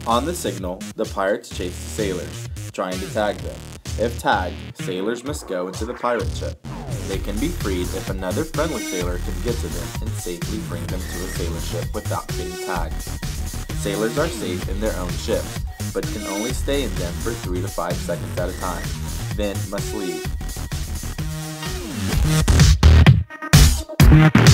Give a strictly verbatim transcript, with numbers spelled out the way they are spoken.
On the signal, the pirates chase the sailors, trying to tag them. If tagged, sailors must go into the pirate ship. They can be freed if another friendly sailor can get to them and safely bring them to a sailor ship without getting tagged. Sailors are safe in their own ship, but can only stay in them for three to five seconds at a time, then must leave.